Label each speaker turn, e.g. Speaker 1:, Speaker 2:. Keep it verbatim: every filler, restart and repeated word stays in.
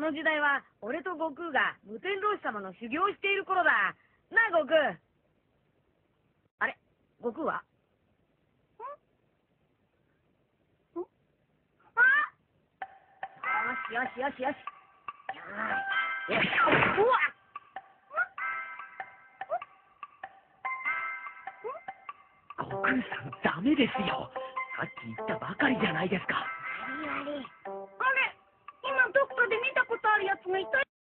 Speaker 1: の時代は俺と悟空が無天老師様の修行をしている頃だ。なあ悟空。あれ、悟空は？ん？ん？あ？よしよしよしよし。よし。うわっ！
Speaker 2: 悟空さんダメですよ。さっき言ったばかりじゃないですか。
Speaker 1: あれあれ。あれ、今どっかで見たことあるやつがいた